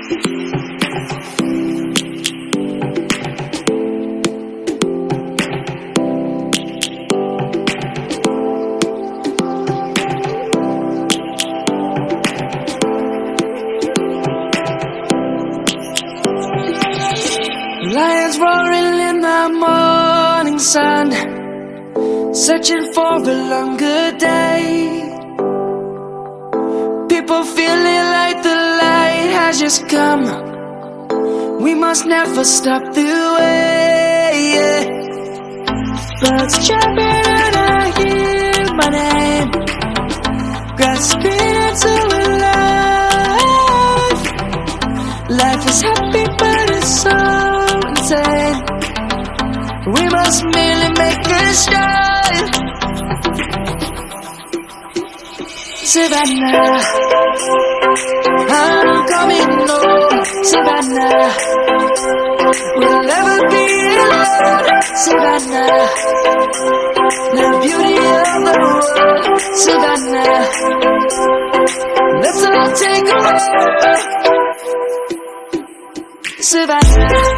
Lions roaring in the morning sun, searching for a longer day. People feeling like the light has just come. We must never stop the way. Birds chirping and I hear my name, grasping into life. Life is happy but it's so insane. We must merely make a start. Savannah, I'm coming home. Savannah, we'll never be alone. Savannah, the beauty of the world. Savannah, let's all take a walk. Savannah.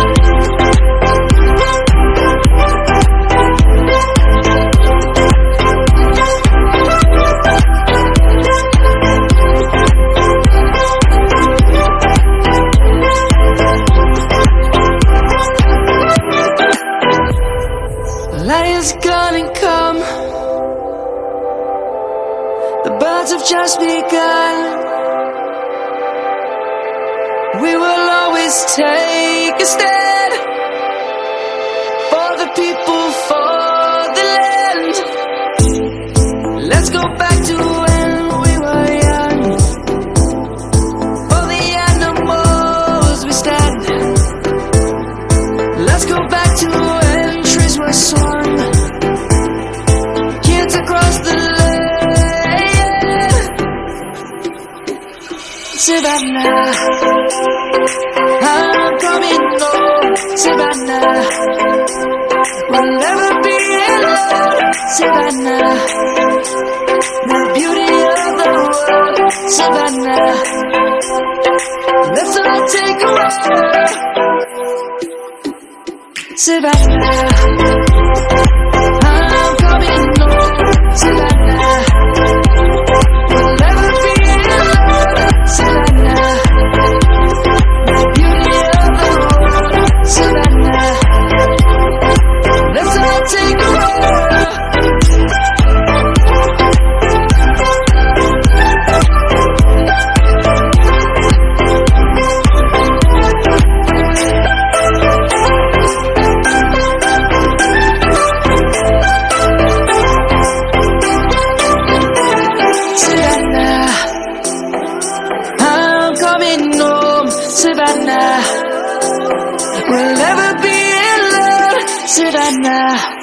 Light is gonna come. The birds have just begun. We will always take a stand for the people, for the land. Let's go back to when we were young. For the animals we stand. Let's go back to when trees were swung, kids across the land. Savannah, I'm coming home. Savannah, we'll never be alone. Savannah, the beauty of the world. Savannah, let's all take a walk. Savannah, I'm coming home. Savannah, we'll never be alone. Savannah, the beauty of the world. Savannah, let's all take a walk. Savannah, we'll never be alone. Savannah.